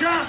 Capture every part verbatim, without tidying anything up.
Faixa!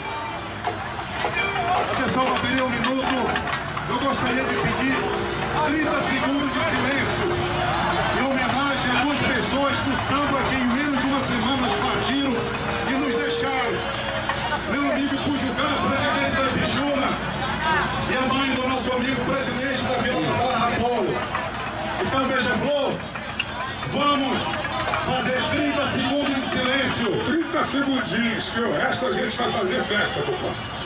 Atenção, bateria, um minuto. Eu gostaria de pedir trinta segundos de silêncio em homenagem a duas pessoas do samba que em menos de uma semana partiram e nos deixaram. Meu amigo Pujucão, presidente da Bichuna, e a mãe do nosso amigo presidente da Vila Barra Polo. Então, Beija-Flor, vamos fazer trinta segundos de silêncio. trinta segundinhos, que o resto a gente vai fazer festa, papai.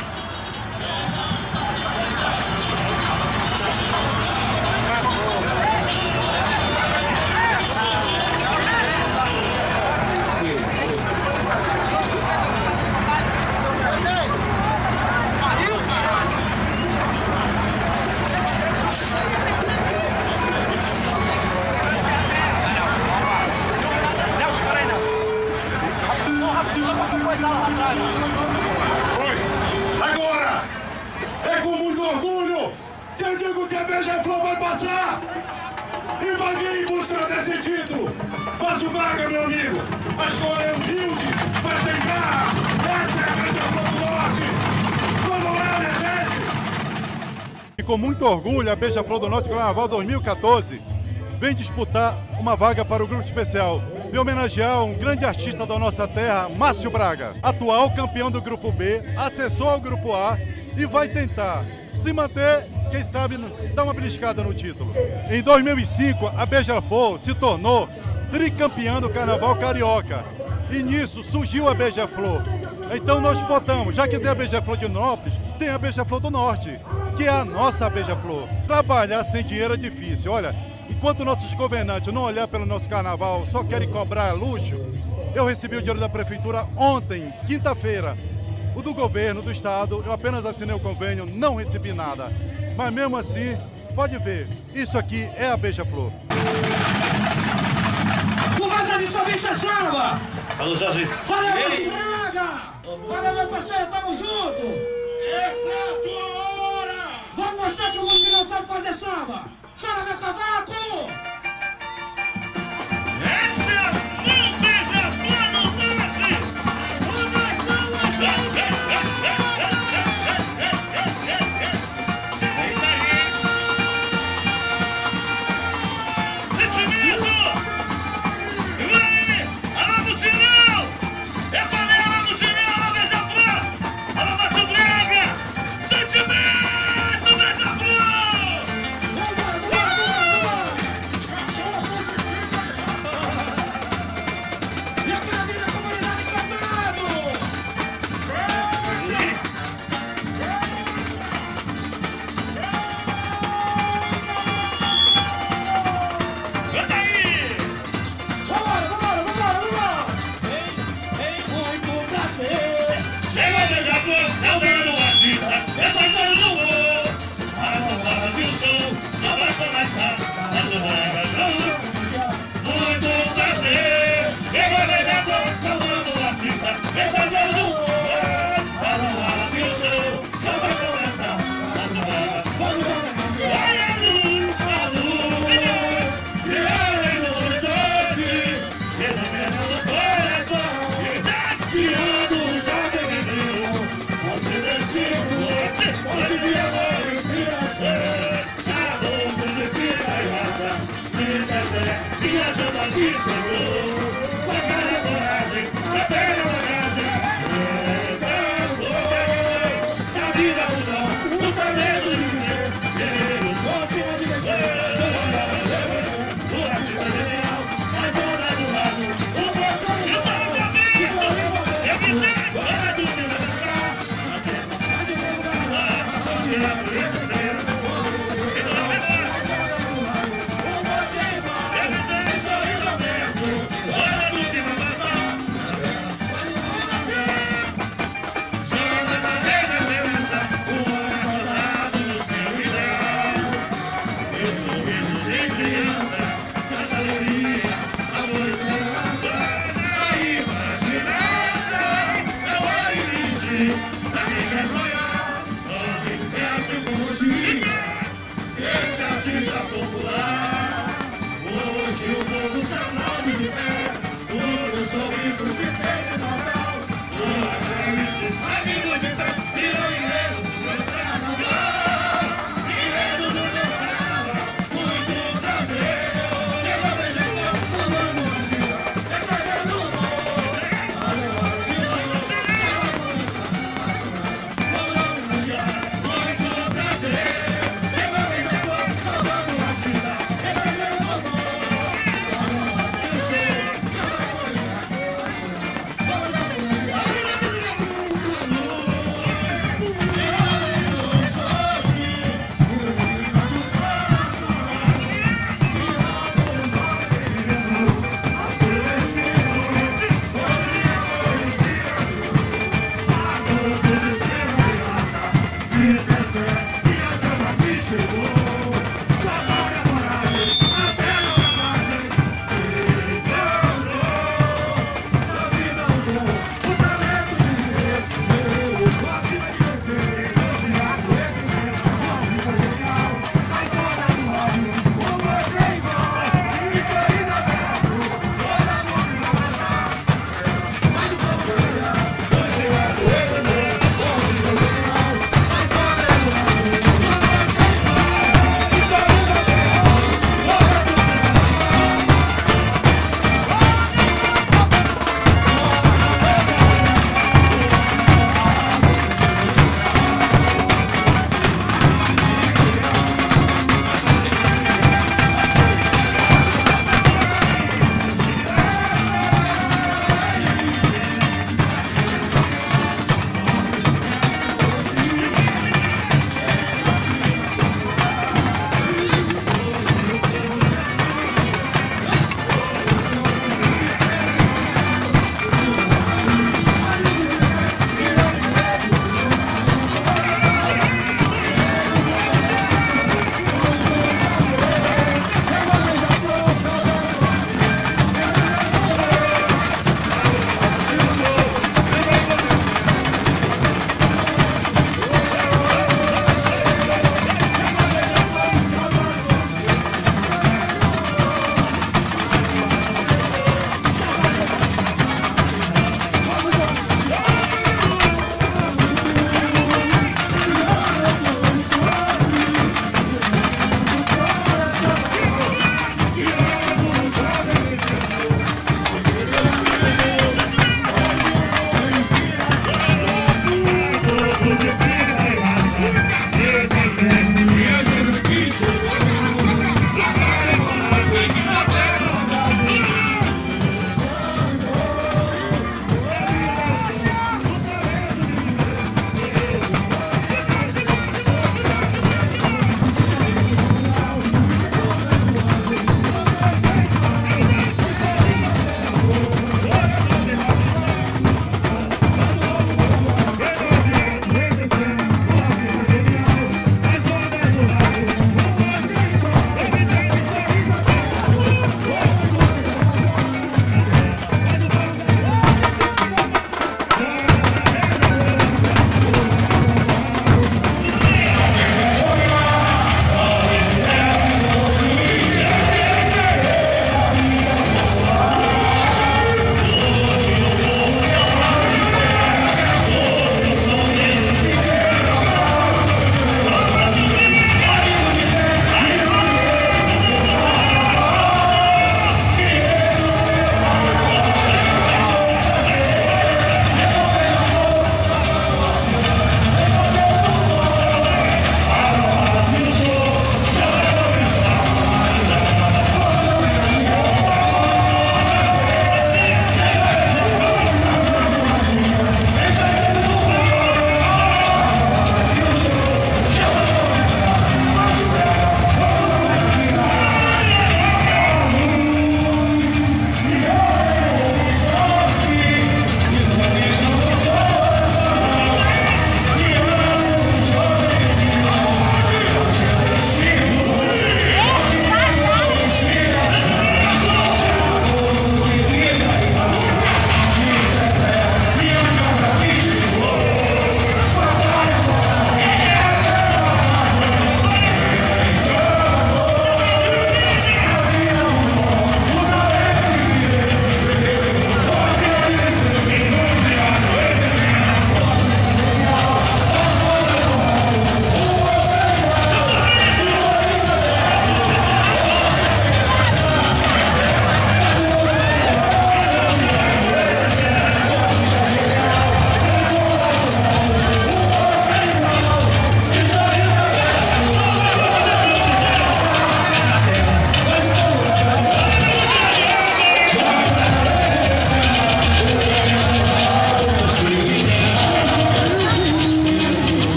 Agora, é com muito orgulho que eu digo que a Beija-Flor vai passar e vai vir em busca desse título. Mas o Braga, meu amigo, a escola é humilde, mas tem garra. Essa é a Beija-Flor do Norte. Vamos lá, minha gente! E com muito orgulho, a Beija-Flor do Norte Carnaval dois mil e quatorze vem disputar uma vaga para o grupo especial. Vem homenagear um grande artista da nossa terra, Márcio Braga, atual campeão do grupo B, assessor ao grupo A e vai tentar se manter, quem sabe, dar uma beliscada no título. Em dois mil e cinco, a Beija-Flor se tornou tricampeã do Carnaval Carioca e nisso surgiu a Beija-Flor. Então nós botamos, já que tem a Beija-Flor de Nópolis, tem a Beija-Flor do Norte, que é a nossa Beija-Flor. Trabalhar sem dinheiro é difícil, olha. Enquanto nossos governantes não olhar pelo nosso carnaval, só querem cobrar luxo, eu recebi o dinheiro da prefeitura ontem, quinta-feira. O do governo, do estado, eu apenas assinei o convênio, não recebi nada. Mas mesmo assim, pode ver, isso aqui é a Beija-Flor. Conversa de sambista samba! Alô, Jorge! Valeu, Márcio Braga! Valeu, meu parceiro, tamo junto! Essa é a tua hora! Vamos mostrar que o mundo que não sabe fazer samba! Chora, meu cavaco! Essa é a tua Beija-Flor do Norte! O nosso Beija-Flor! É isso aí! Sentimento! E aí? Alô, Mutirão! É valeu, alô, Mutirão! Alô, Beija-Flor! Alô, Márcio Braga! Sentimento, Beija-Flor! Thank you.